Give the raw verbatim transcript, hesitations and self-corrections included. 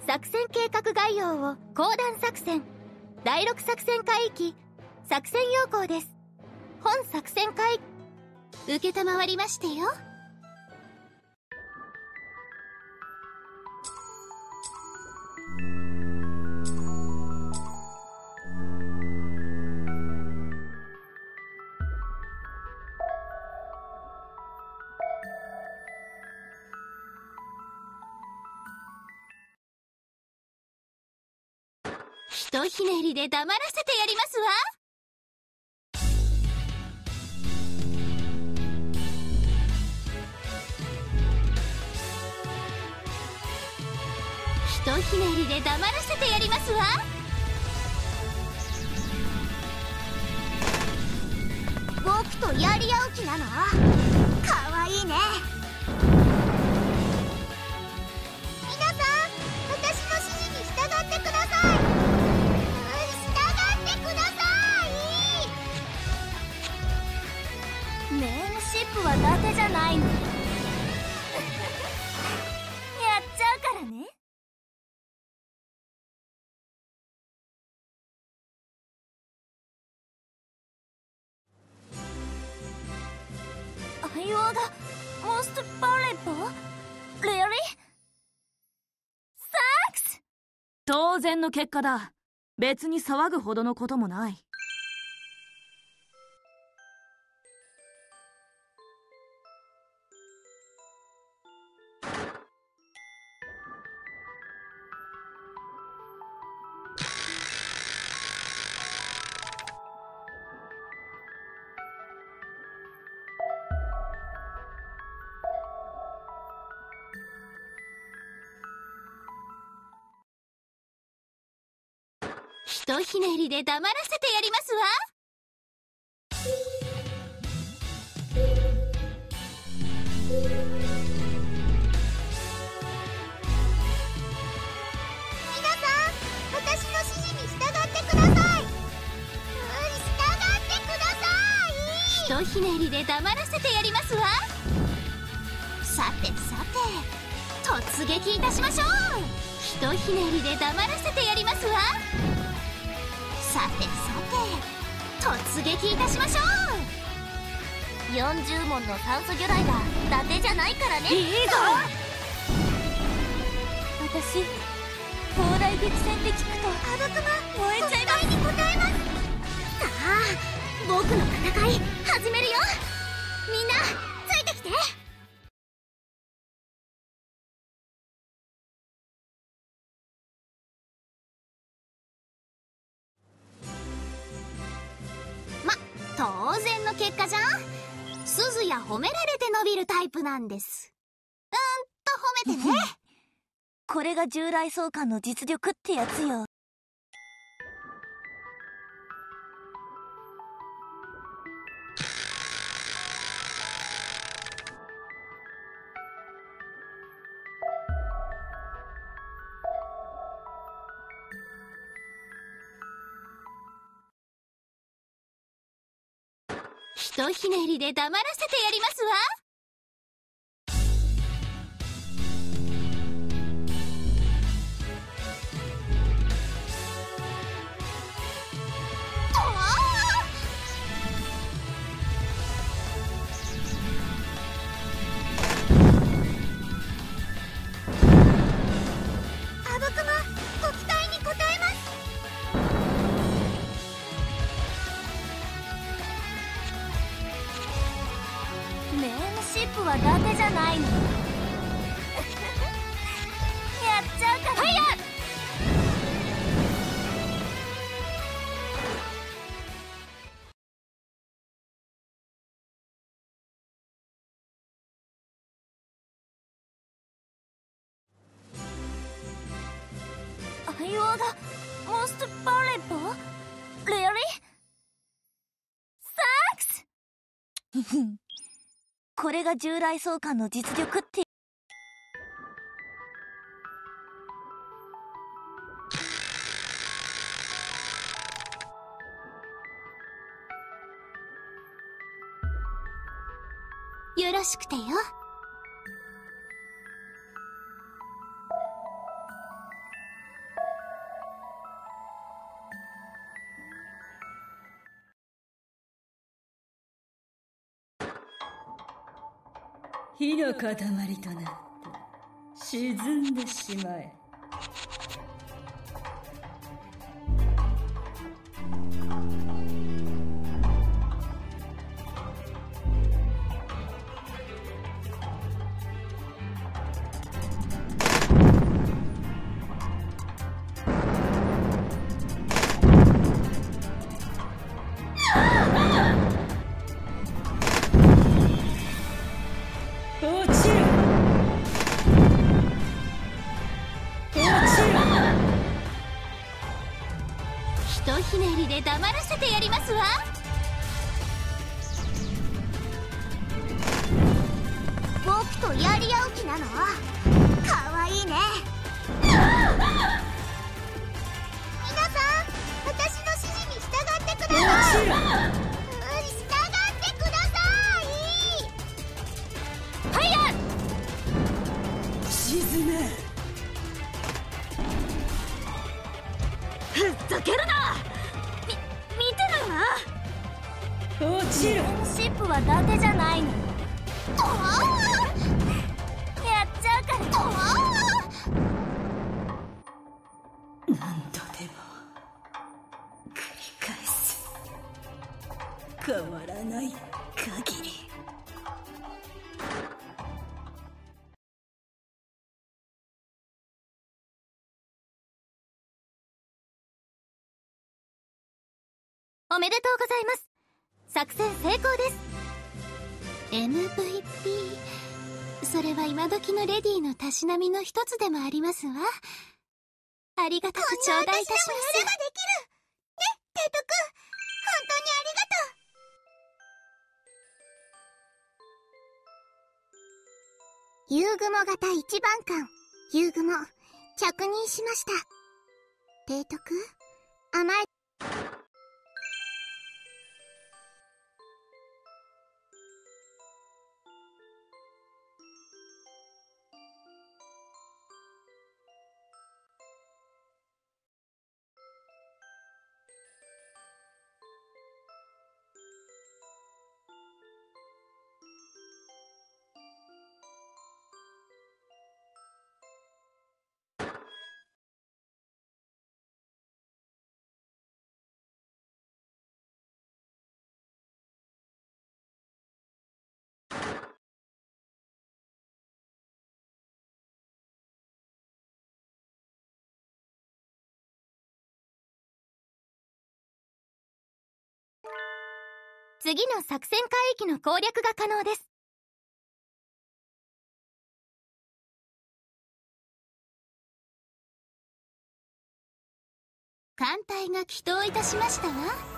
作戦計画概要を講談作戦だいろく作戦海域作戦要項です。本作戦海域承りましてよ。ひとひねりで黙らせてやりますわ。ひとひねりで黙らせてやりますわ。僕とやり合う気なの？かわいいね。皆さん、私の指示に従ってください。従ってください。ネームシップは伊達じゃないの。やっちゃうからね。相棒がモンストバレット？レアリー？サックス？ 当然の結果だ。別に騒ぐほどのこともない。 ひとひねりで黙らせてやりますわ。皆さん、私の指示に従ってください。従ってください。ひとひねりで黙らせてやりますわ。さてさて、突撃いたしましょう。ひとひねりで黙らせてやりますわ。さてさて、突撃いたしましょう。よんじゅうもんの酸素魚雷が伊達じゃないからね。いいぞ。私、砲台激戦で聞くとあぶくま燃えちゃいます。に応えます。さあ、僕の戦い始めるよ。みんなついてきて。ま、当然の結果じゃん。鈴や褒められて伸びるタイプなんです。うんと褒めてね。 これが従来相関の実力ってやつよ。 ひとひねりで黙らせてやりますわ。あぶくま、ご期待に応えます。 ネームシップは伊達じゃないの。やっちゃうから。はいや。 相棒がモンストバレット？レアリー？サックス？ これが従来相関の実力って。 よろしくてよ。 火の塊となって沈んでしまえ。 ひとひねりで黙らせてやりますわ。僕とやり合う気なの？かわいいね。皆さん、私の指示に従ってください。従ってください。はいや。 沈め。 ふざけるな。み見てるわ。 落ちろ。 シップは伊達じゃないの。やっちゃうから。 何度でも繰り返す。変わらない限り。 おめでとうございます。作戦成功です。 エムブイピー、 それは今時のレディーのたしなみの一つでもありますわ。ありがたく頂戴いたします。こんな私でもやればできるね、テイト君。本当にありがとう。ユーグモ型一番艦ユーグモ着任しました。テイト君、甘え次の作戦海域の攻略が可能です。艦隊が帰投いたしましたわ。